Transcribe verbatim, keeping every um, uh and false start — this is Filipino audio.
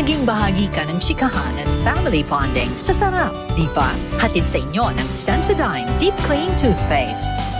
Maging bahagi ka ng chikahan at family bonding sa Sarap, di ba? Hatid sa inyo ng Sensodyne Deep Clean Toothpaste.